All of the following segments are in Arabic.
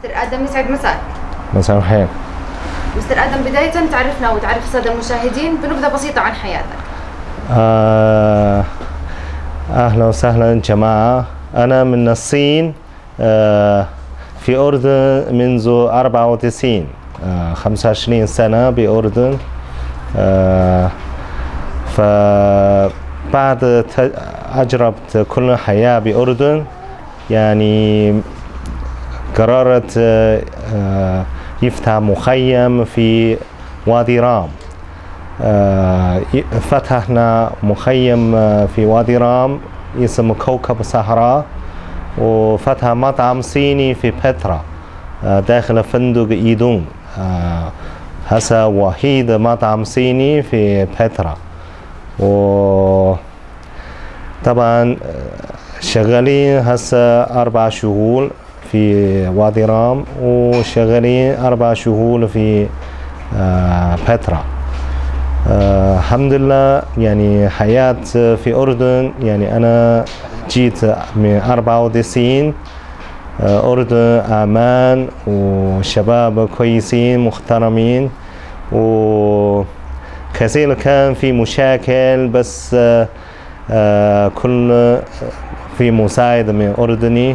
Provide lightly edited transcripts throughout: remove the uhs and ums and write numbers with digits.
مستر آدم يسعد مساك. مساء الخير. مستر آدم، بداية تعرفنا وتعرف السادة المشاهدين بنبذة بسيطة عن حياتك. أهلا وسهلا جماعة. أنا من الصين، في أردن منذ 94، 25 سنة بأردن. فبعد أجربت كل حياة بأردن، يعني قررت يفتح مخيم في وادي رام. فتحنا مخيم في وادي رام اسمه كوكب الصحراء، وفتح مطعم صيني في بتراء داخل فندق إيدون. هذا وحيد مطعم صيني في بتراء. وطبعا شغالين هسه 4 شهور في وادي رام، وشغالين 4 شهور في بتراء. الحمد لله، يعني حياة في أردن، يعني أنا جيت من 94. أردن أمان وشباب كويسين محترمين، وكثير كان في مشاكل، بس كل في مساعدة من أردني.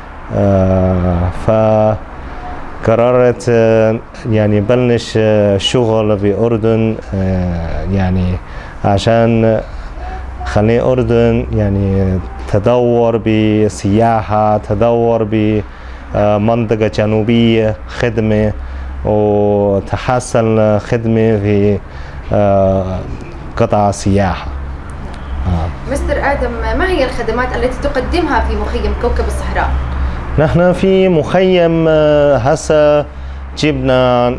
فقررت يعني بلش شغل في أردن، يعني عشان خلي أردن يعني تدور بسياحة، تدور بمنطقة جنوبية خدمة، وتحسن خدمة في قطاع السياحة. مستر آدم، ما هي الخدمات التي تقدمها في مخيم كوكب الصحراء؟ نحن في مخيم هسه جبنا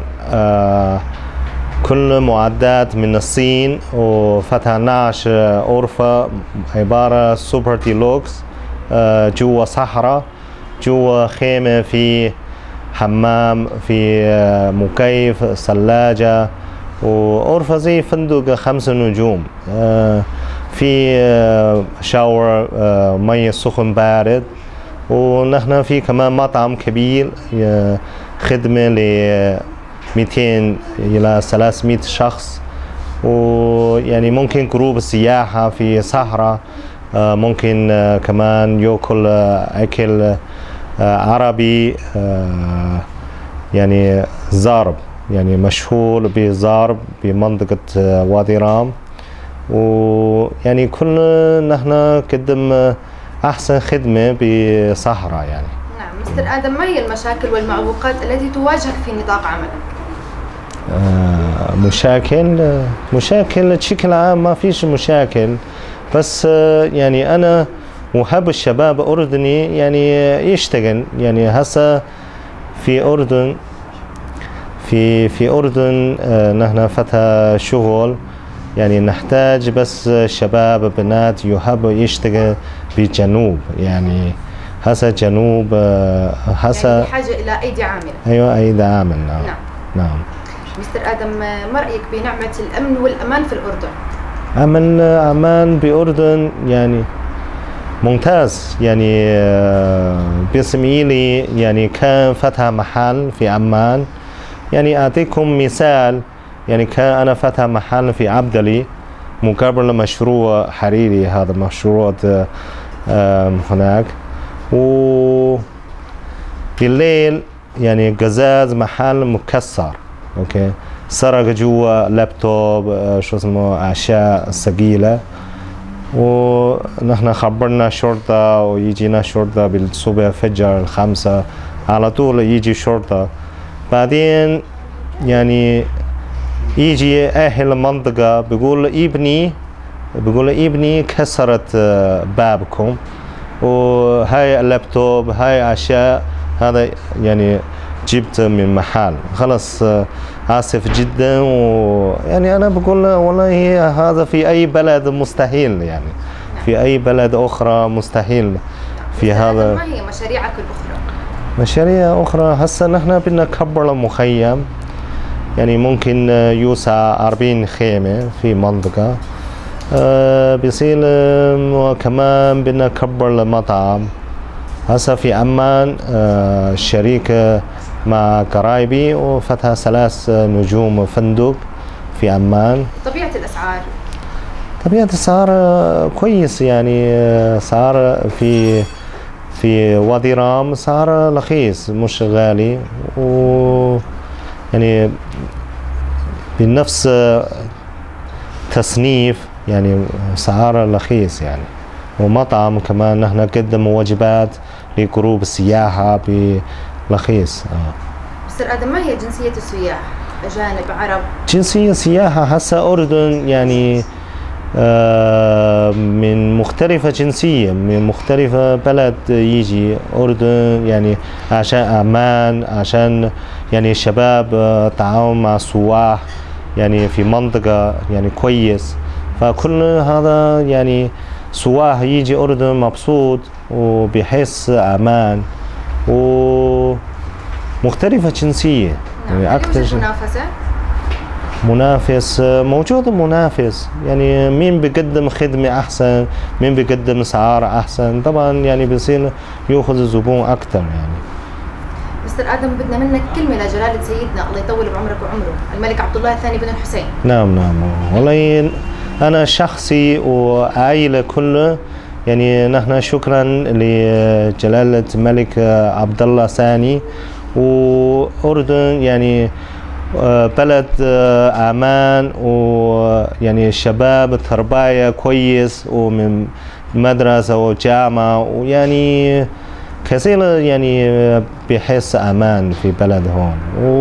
كل معدات من الصين، وفتحنا غرفة عبارة سوبر ديلوكس جوا صحراء، جوا خيمة، في حمام، في مكيف، ثلاجة، وغرفة زي فندق 5 نجوم. في شاور، مية سخن بارد. ونحن في كمان مطعم كبير خدمة ل 200 إلى 300 شخص. ويعني ممكن جروب السياحة في صحراء ممكن كمان يأكل أكل عربي، يعني زارب، يعني مشهور بزارب بمنطقة وادي رام. ويعني كل نحن قدم أحسن خدمة بصحراء يعني. نعم مستر آدم، ما هي المشاكل والمعوقات التي تواجهك في نطاق عملك؟ مشاكل بشكل عام ما فيش مشاكل، بس يعني أنا محب الشباب أردني يعني يشتغل. يعني هسه في أردن، في أردن نحن فتح شغل، يعني نحتاج بس شباب بنات يحب يشتغل بالجنوب. يعني هسه جنوب هسه يعني بحاجة إلى أيدي عاملة. أيوة، أيدي عاملة. نعم. مستر آدم، ما رأيك بنعمة الأمن والأمان في الأردن؟ أمان بأردن يعني ممتاز. يعني بإسماعيلي يعني كان فتح محل في عمان. يعني أعطيكم مثال، يعني كان أنا فتح محل في عبدلي مقابل مشروع حريري، هذا مشروع هناك. وبالليل يعني قزاز محل مكسر، اوكي، سرق جوا لابتوب، شو اسمه، أشياء ثقيلة. ونحن خبرنا شرطة، ويجينا شرطة بالصبح فجر 5 على طول يجي شرطة. بعدين يعني يجي أهل المنطقة بيقول ابني كسرت بابكم، وهاي اللابتوب، هاي أشياء، هذا يعني جبت من محل. خلص آسف جدا. ويعني أنا بقول والله هذا في أي بلد مستحيل، يعني في أي بلد أخرى مستحيل. في هذا ما هي مشاريعك الأخرى؟ مشاريع أخرى هسه نحن بدنا نكبر المخيم، يعني ممكن يوسع 40 خيمة في منطقة. بيصير كمان بدنا نكبر المطعم، هسه في عمان شريكة مع قرايبي وفتح 3 نجوم فندق في عمان. طبيعة الأسعار؟ طبيعة الأسعار كويس، يعني صار في وادي رام صار رخيص مش غالي، و يعني بنفس تصنيف يعني سعر رخيص يعني. ومطعم كمان نحن نقدم وجبات لجروب السياحة برخيص. مستر آدم، ما هي جنسية السياح؟ أجانب، عرب؟ جنسية سياحة هسه أردن يعني من مختلفة جنسية، من مختلفة بلد يجي أردن، يعني عشان أمان، عشان يعني الشباب تعاون مع السواح يعني في منطقة يعني كويس. فكل هذا يعني سواح يجي أردن مبسوط وبحس أمان، ومختلفة جنسية. نعم. يعني أكثر منافسة؟ منافس موجود، منافس يعني مين بيقدم خدمة أحسن، مين بيقدم أسعار أحسن، طبعا يعني بيصير يأخذ الزبون أكثر يعني. مستر آدم، بدنا منك كلمة لجلالة سيدنا الله يطول بعمرك وعمره الملك عبد الله الثاني بن الحسين. نعم والله أنا شخصي وعائلة كله يعني نحن شكرا لجلالة الملك عبد الله الثاني. وأردن يعني بلد أمان، ويعني الشباب تربية كويس ومن مدرسة وجامعة، ويعني كثير يعني بحس أمان في بلد هون،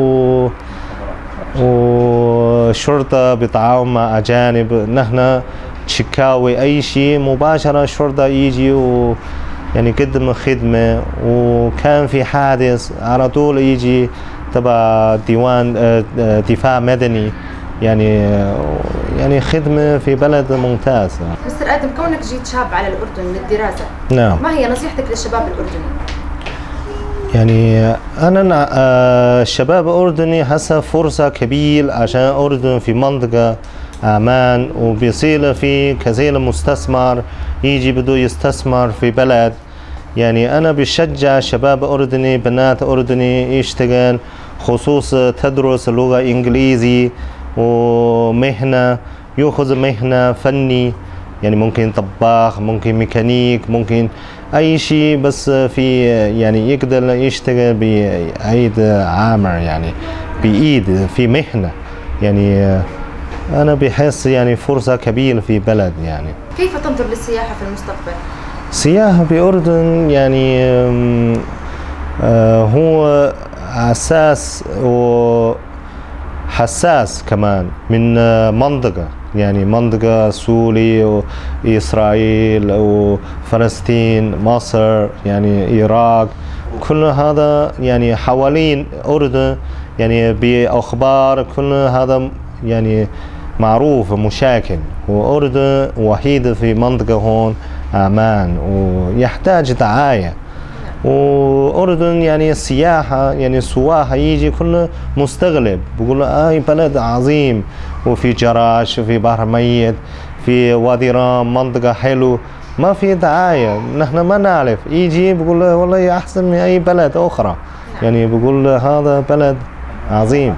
وشرطة بتعاون مع أجانب. نحن شكاوي أي شيء مباشرة الشرطة يجي يعني يقدم خدمة، وكان في حادث على طول يجي تبع ديوان دفاع مدني، يعني خدمة في بلد ممتاز. مستر آدم، كونك جيت شاب على الأردن للدراسة، نعم، ما هي نصيحتك للشباب الأردني؟ يعني أنا الشباب الأردني هسه فرصة كبيرة عشان الأردن في منطقة أمان، وبيصير في كثير مستثمر يجي بده يستثمر في بلد. يعني أنا بشجع شباب أردني، بنات أردني يشتغل، خصوص تدرس لغة إنجليزي ومهنة، يأخذ مهنة فني، يعني ممكن طباخ، ممكن ميكانيك، ممكن أي شيء، بس في يعني يقدر يشتغل بأيد عامر، يعني بإيد في مهنة. يعني أنا بحس يعني فرصة كبيرة في بلد. يعني كيف تنظر للسياحة في المستقبل؟ السياحة بأردن يعني هو أساس وحساس كمان من منطقة، يعني منطقة سوريا وإسرائيل وفلسطين، مصر، يعني العراق، كل هذا يعني حوالين أردن، يعني بأخبار كل هذا يعني معروف مشاكل. وأردن وحيدة في منطقة هون أمان، ويحتاج دعاية. وأردن يعني السياحة، يعني السواح يجي كله مستغرب، بقول أي بلد عظيم، وفي جراش، وفي بحر ميت، في وادي رام منطقة حلو، ما في دعاية. نحن ما نعرف، يجي بقول والله أحسن من أي بلد أخرى، يعني بقول هذا بلد عظيم.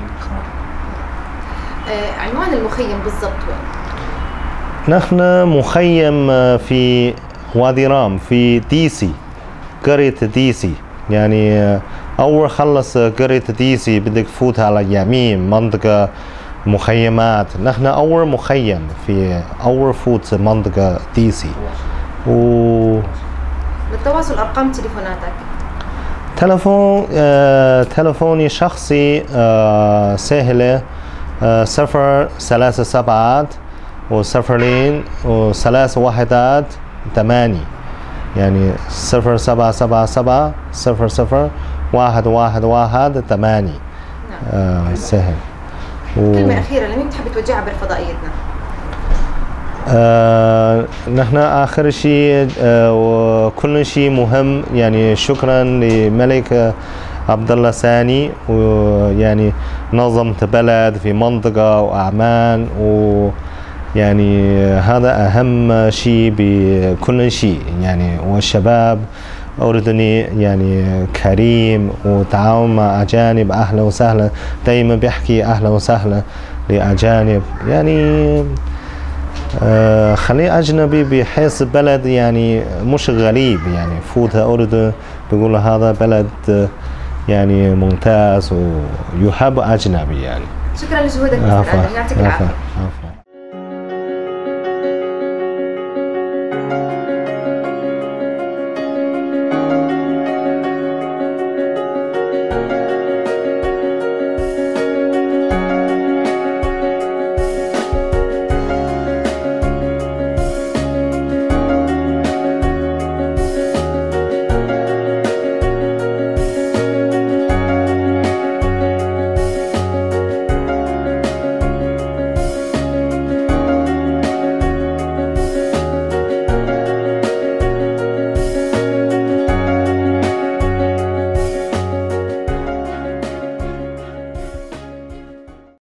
عنوان المخيم بالضبط وين؟ نحن مخيم في وادي رام في ديسي، قرية ديسي. يعني أول خلص قرية ديسي بدك تفوت على يمين منطقة مخيمات. نحن أول مخيم في أول فوت منطقة ديسي. للتواصل أرقام تليفوناتك؟ تلفوني شخصي سهلة، 037 و0 و3 1 8، يعني 0777 00 111 8. سهل. كلمة أخيرة لمين بتحب توجهها عبر فضائيتنا؟ نحن آخر شيء وكل شيء مهم، يعني شكرا لملك عبد الله الثاني، ويعني نظمت بلد في منطقة وأعمان، ويعني هذا أهم شيء بكل شيء. يعني والشباب أردني يعني كريم وتعاون مع أجانب أهلا وسهلا، دايما بيحكي أهلا وسهلا لأجانب، يعني خليه أجنبي بحيث بلد يعني مش غريب، يعني فوتها أردن بيقول هذا بلد يعني ممتاز ويحب أجنبي يعني. شكرا لجهودك مستر آدم، يعطيك العافية.